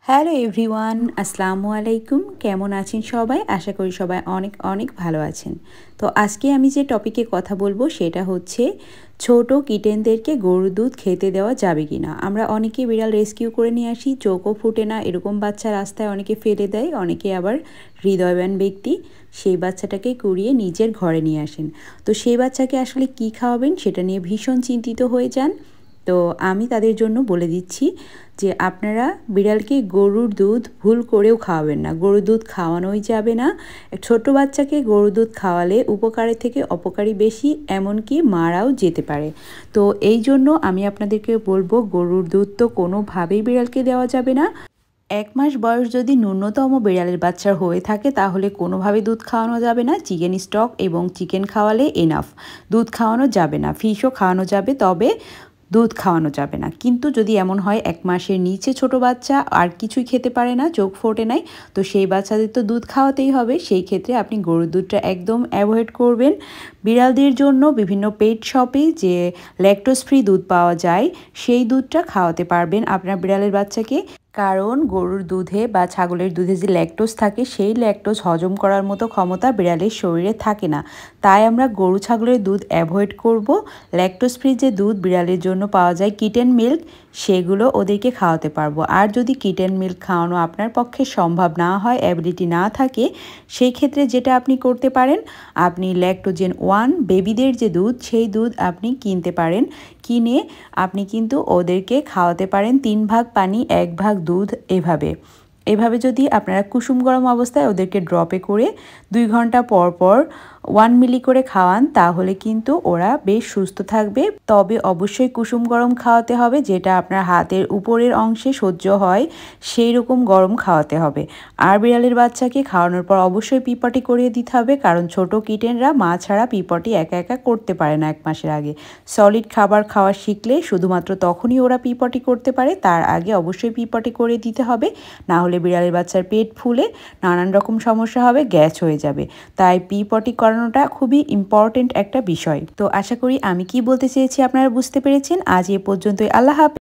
Hello everyone, আসসালামু আলাইকুম। কেমন আছেন সবাই? আশা করি সবাই অনেক অনেক ভালো আছেন। তো আজকে আমি যে টপিকে কথা বলবো সেটা হচ্ছে ছোট কিটেনদেরকে গরুর দুধ খেতে দেওয়া যাবে কি না। আমরা অনেকে বিড়াল রেস্কিউ করে নিয়ে আসি, চোখও ফুটে না, এরকম বাচ্চা রাস্তায় অনেকে ফেলে দেয়, অনেকে আবার হৃদয়বান ব্যক্তি সেই বাচ্চাটাকে কুড়িয়ে নিজের ঘরে নিয়ে আসেন। তো সেই বাচ্চাকে আসলে কি খাওয়াবেন সেটা নিয়ে ভীষণ চিন্তিত হয়ে যান। তো আমি তাদের জন্য বলে দিচ্ছি যে আপনারা বিড়ালকে গরুর দুধ ভুল করেও খাওয়াবেন না। গরুর দুধ খাওয়ানোই যাবে না। ছোট বাচ্চাকে গরুর দুধ খাওয়ালে উপকারের থেকে অপকারী বেশি, এমনকি মারাও যেতে পারে। তো এই জন্য আমি আপনাদেরকে বলবো গরুর দুধ তো কোনোভাবেই বিড়ালকে দেওয়া যাবে না। 1 মাস বয়স যদি ন্যূনতম বিড়ালের বাচ্চার হয়ে থাকে তাহলে কোনোভাবে দুধ খাওয়ানো যাবে না। চিকেন স্টক এবং চিকেন খাওয়ালে এনাফ। দুধ খাওয়ানো যাবে না। ফিশও খাওয়ানো যাবে, তবে দুধ খাওয়ানো যাবে না। কিন্তু যদি এমন হয় 1 মাসের নিচে ছোট বাচ্চা আর কিছুই খেতে পারে না, চোখ ফোটে নাই, তো সেই বাচ্চাদের তো দুধ খাওয়াতেই হবে। সেই ক্ষেত্রে আপনি গরুর দুধটা একদম অ্যাভয়েড করবেন। বিড়ালদের জন্য বিভিন্ন পেট শপে যে ল্যাকটোজ ফ্রি দুধ পাওয়া যায় সেই দুধটা খাওয়াতে পারবেন আপনার বিড়ালের বাচ্চাকে। কারণ গরুর দুধে বা ছাগলের দুধে যে ল্যাকটোজ থাকে সেই ল্যাকটোজ হজম করার মতো ক্ষমতা বিড়ালের শরীরে থাকে না। তাই আমরা গরু ছাগলের দুধ অ্যাভয়েড করব। ল্যাকটোজ ফ্রি যে দুধ বিড়ালের জন্য পাওয়া যায় কিটেন মিল্ক, সেগুলো ওদেরকে খাওয়াতে পারবো। আর যদি কিটেন মিল্ক খাওয়ানো আপনার পক্ষে সম্ভব না হয়, অ্যাবিলিটি না থাকে, সেই ক্ষেত্রে যেটা আপনি করতে পারেন, আপনি ল্যাকটোজেন 1 বেবিদের যে দুধ সেই দুধ আপনি কিনতে পারেন। কিনে আপনি কিন্তু ওদেরকে খাওয়াতে পারেন 3 ভাগ পানি 1 ভাগ দুধ। এভাবে যদি আপনারা কুসুম গরম অবস্থায় ওদেরকে ড্রপে করে 2 ঘন্টা পর পর 1 মিলি করে খাওয়ান, তাহলে কিন্তু ওরা বেশ সুস্থ থাকবে। তবে অবশ্যই কুসুম গরম খাওয়াতে হবে, যেটা আপনার হাতের উপরের অংশে সহ্য হয় সেই রকম গরম খাওয়াতে হবে। আর বিড়ালের বাচ্চাকে খাওয়ানোর পর অবশ্যই পিপটি করিয়ে দিতে হবে, কারণ ছোট কিটেনরা মা ছাড়া পিপটি একা একা করতে পারে না 1 মাসের আগে। সলিড খাবার খাওয়া শিখলে শুধুমাত্র তখনই ওরা পিপটি করতে পারে, তার আগে অবশ্যই পিপটি করে দিতে হবে। না হলে বিড়ালের বাচ্চার পেট ফুলে নানান রকম সমস্যা হবে, গ্যাস হয়ে যাবে। তাই পিপটি করানোটা খুবই ইম্পর্টেন্ট একটা বিষয়। তো আশা করি আমি কি বলতে চেয়েছি আপনারা বুঝতে পেরেছেন। আজ এ পর্যন্তই। আল্লাহ হাফেজ।